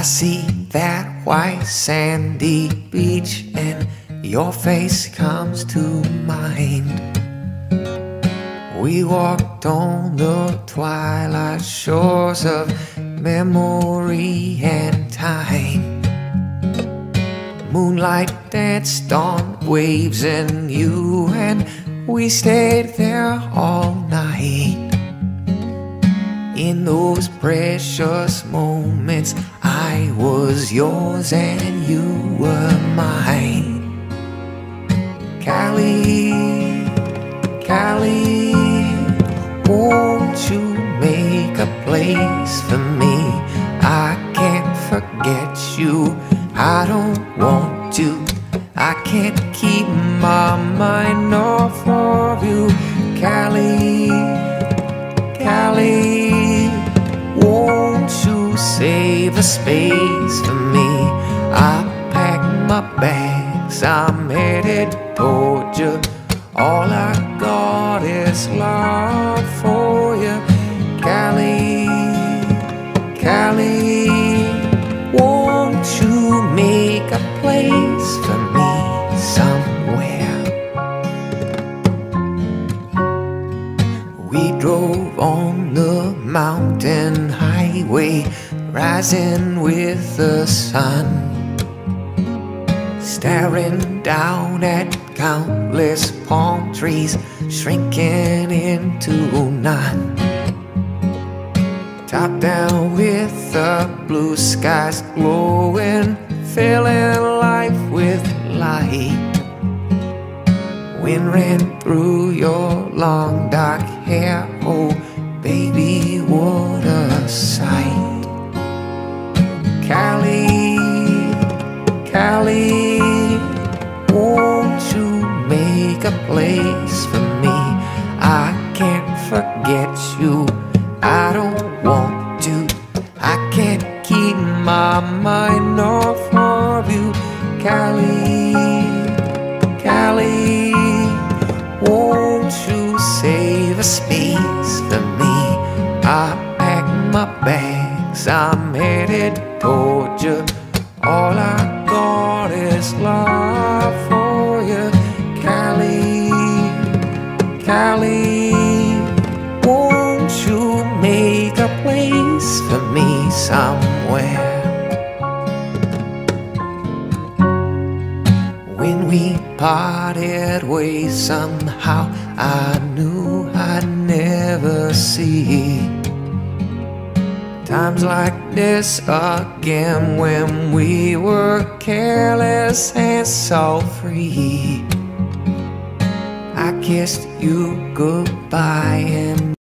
I see that white sandy beach and your face comes to mind. We walked on the twilight shores of memory and time. Moonlight danced on waves and you and we stayed there all night. In those precious moments, I was yours and you were mine. Cali, Cali, won't you make a place for me? I can't forget you, I don't want to. I can't keep my mind off of you. Cali, Cali, won't you save a space for me? I pack my bags, I'm headed toward you. All I got is love for you. Cali, Cali, won't you make a place for me somewhere? We drove on the mountain highway, rising with the sun, staring down at countless palm trees, shrinking into none. Top down with the blue skies glowing, filling life with light. Wind ran through your long dark hair, oh baby, what a sight. Cali, Cali, won't you make a place for me? I can't forget you, I don't want to. I can't keep my mind off of you. Cali, Cali, won't you save a space for me? I pack my bags, I'm headed toward you. All I got is love for you. Cali, Cali, won't you make a place for me somewhere? When we parted ways, somehow I knew I'd never see times like this again, when we were careless and so free. I kissed you goodbye and